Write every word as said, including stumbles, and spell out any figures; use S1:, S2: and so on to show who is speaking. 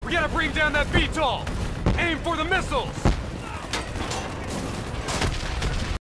S1: We gotta bring down that V TOL! Aim for the missiles!